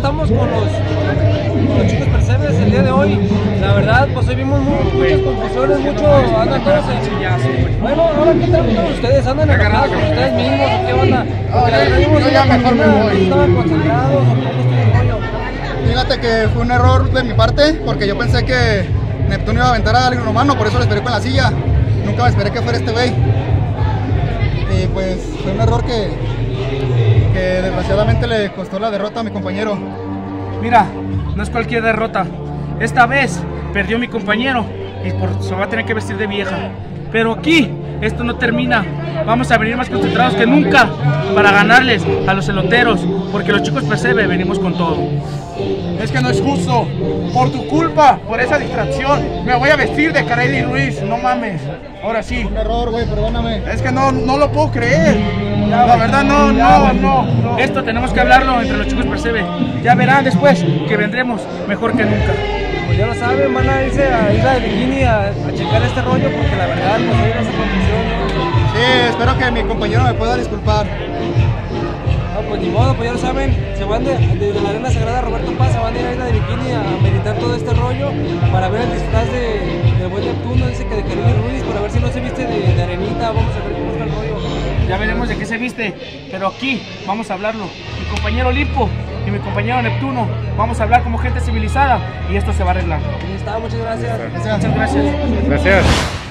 estamos con los chicos percebes el día de hoy. La verdad, pues hoy vimos muchas confusiones, andan todos en... Bueno, ahora ¿qué tal todos ustedes? ¿Andan enojados con ustedes mismos o qué onda? Porque la verdad vimos ya mejor me voy. ¿Estaban concentrados o cómo estuvo el rollo? Fíjate que fue un error de mi parte, porque yo pensé que Neptuno iba a aventar a alguien humano, por eso lo esperé con la silla. Nunca me esperé que fuera este güey. Y pues fue un error que desgraciadamente le costó la derrota a mi compañero. Mira, no es cualquier derrota. Esta vez perdió mi compañero y se va a tener que vestir de vieja. Pero aquí esto no termina. Vamos a venir más concentrados que nunca para ganarles a los eloteros, porque los chicos percebe, venimos con todo. Es que no es justo. Por tu culpa, por esa distracción, me voy a vestir de Kareli Ruiz. No mames. Ahora sí. Un error, güey, perdóname. Es que no lo puedo creer. La verdad, no. Esto tenemos que hablarlo entre los chicos percebe. Ya verán después que vendremos mejor que nunca. Pues ya lo saben, van a irse a Isla de Bikini a checar este rollo, porque la verdad, pues hay esa confusión, ¿no? Sí, espero que mi compañero me pueda disculpar. No, pues ni modo, pues ya lo saben, se van desde la Arena Sagrada Roberto Paz, se van a ir a Isla de Bikini a meditar todo este rollo para ver el disfraz del buen Neptuno, dice que de Kareli Ruiz, para ver si no se viste de arenita, vamos a ver cómo está el rollo. Ya veremos de qué se viste, pero aquí vamos a hablarlo. Mi compañero Olimpo y mi compañero Neptuno, vamos a hablar como gente civilizada y esto se va a arreglar. Ahí está, muchas gracias. Muchas gracias. Gracias.